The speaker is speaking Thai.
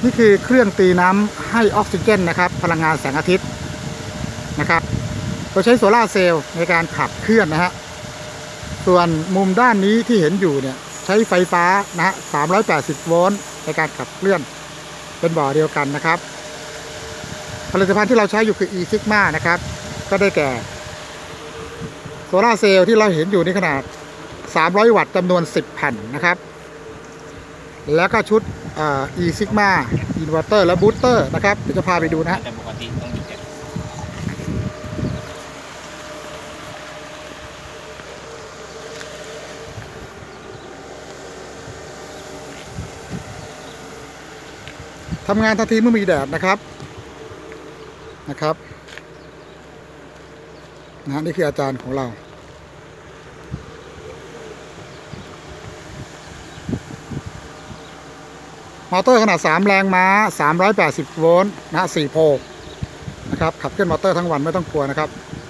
นี่คือเครื่องตีน้ำให้ออกซิเจนนะครับพลังงานแสงอาทิตย์นะครับโดยใช้โซลาร์เซลล์ในการขับเคลื่อนนะฮะส่วนมุมด้านนี้ที่เห็นอยู่เนี่ยใช้ไฟฟ้านะฮะ380 โวลต์ในการขับเคลื่อนเป็นบ่อเดียวกันนะครับผลิตภัณฑ์ที่เราใช้อยู่คือ e-sigma นะครับก็ได้แก่โซลาร์เซลล์ที่เราเห็นอยู่ในขนาด300 วัตต์จำนวน10 แผ่นนะครับแล้วก็ชุดe-sigma inverter และ booster นะครับจะพาไปดูนะแต่ปกติต้องอยู่ทำงานทันทีเมื่อมีแดดนะครับนี่คืออาจารย์ของเรามอเตอร์ขนาด3แรงม้า380 โวลต์นะฮะ4 โพลนะครับขับเคลื่อนมอเตอร์ทั้งวันไม่ต้องกลัวนะครับ